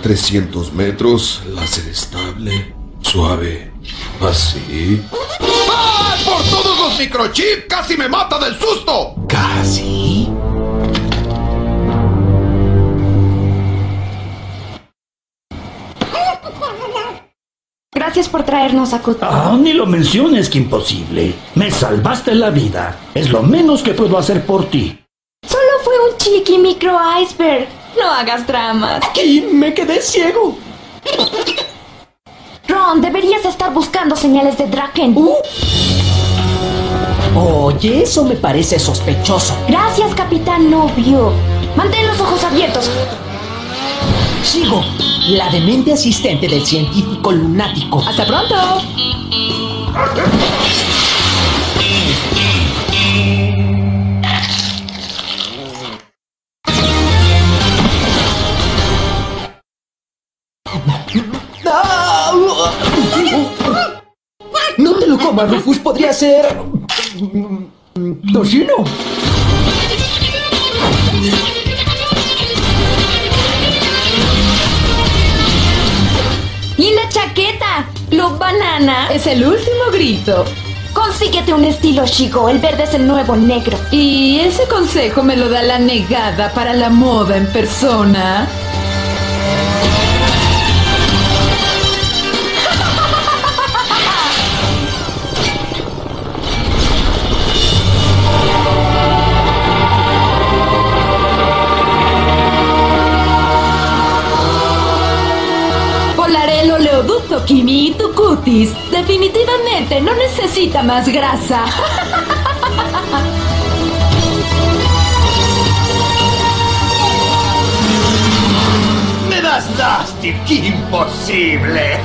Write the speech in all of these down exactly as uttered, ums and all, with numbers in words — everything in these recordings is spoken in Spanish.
trescientos metros, láser estable, suave, así. ¡Ah! ¡Por todos los microchips! ¡Casi me mata del susto! ¿Casi? Gracias por traernos a Cutie. Ah, ni lo menciones, que imposible. Me salvaste la vida. Es lo menos que puedo hacer por ti. Solo fue un chiqui micro iceberg. No hagas dramas. Aquí me quedé ciego. Ron, deberías estar buscando señales de Draken. Uh. Oye, eso me parece sospechoso. Gracias, Capitán Novio. Mantén los ojos abiertos. Sigo, la demente asistente del científico lunático. ¡Hasta pronto! No te lo comas, Rufus, podría ser... tocino. ¡Y la chaqueta! ¡Lo banana! Es el último grito. Consíguete un estilo, Shigo. El verde es el nuevo negro. Y ese consejo me lo da la negada para la moda en persona. Volaré el oleoducto, Kimi, y tu cutis definitivamente no necesita más grasa. ¡Me das lástima! ¡Qué imposible!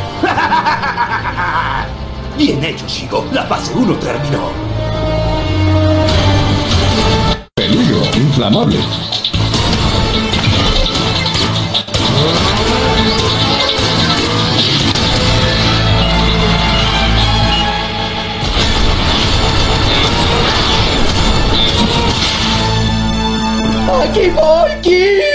Bien hecho, Shigo. La fase uno terminó. Peligro inflamable. ¡Aquí voy, Kim!